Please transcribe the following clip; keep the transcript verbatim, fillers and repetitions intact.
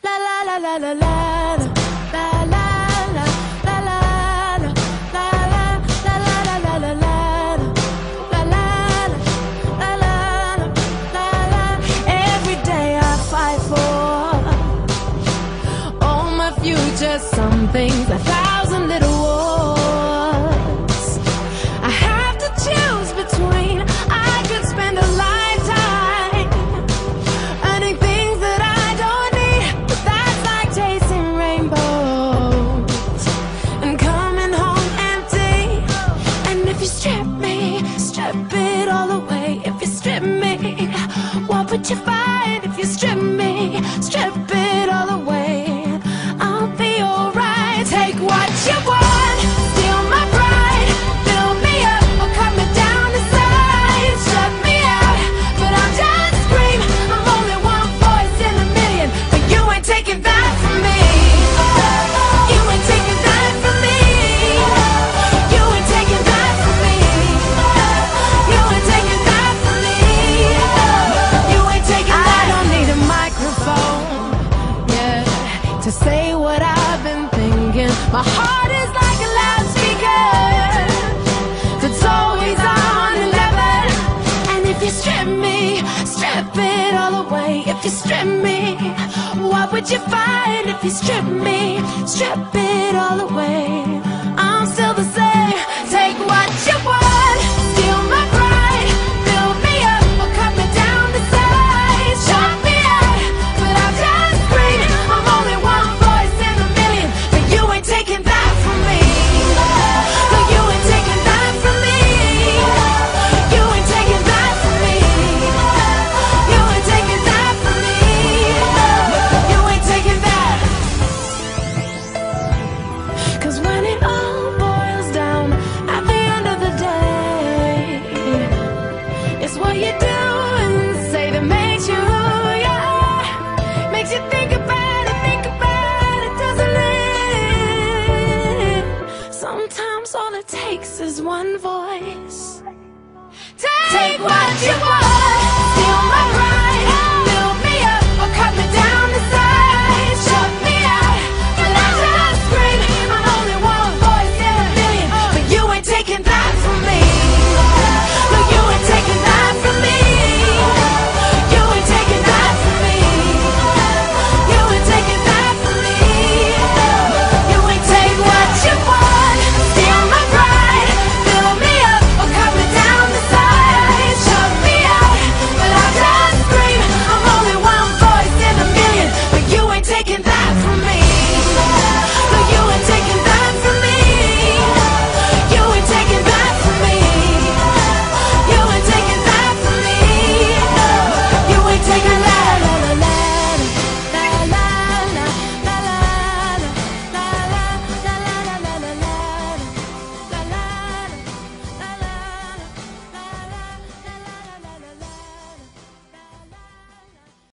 la la la la la la la la la la la la la la la la la la la la. Future, some things, a thousand little wars I have to choose between. I could spend a lifetime earning things that I don't need, but that's like chasing rainbows and coming home empty. And if you strip me, strip it all away. If you strip me, what would you find? If you strip me, strip it all away. Take what you want, steal my pride, fill me up or cut me down to size. Shut me out, but I'll just scream. I'm only one voice in a million, but you ain't taking that from me. You ain't taking that from me. You ain't taking that from me. You ain't taking that from me. You ain't taking that. I don't need a microphone, yeah, to say what I've been thinking. My heart is like a loudspeaker that's always on eleven. And if you strip me, strip it all away. If you strip me, what would you find? If you strip me, strip it all away. I'm still the same. Take what you want, steal my pride, fill me up or cut me down to size. Shut me out, but I'll just scream. I'm only one voice in a million, but you ain't taking that. What you do and say that makes you who you are, makes you think about it, think about it, doesn't it? Sometimes all it takes is one voice. Take what you want.